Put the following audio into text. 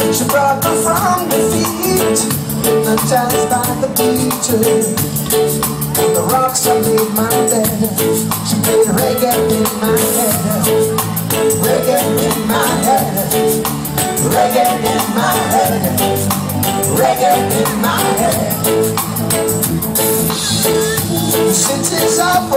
She brought me from defeat, hypnotized by the beach. On the rocks I made my bed. She played reggae in my head. Reggae in my head. Reggae in my head. Reggae in my head. Cities are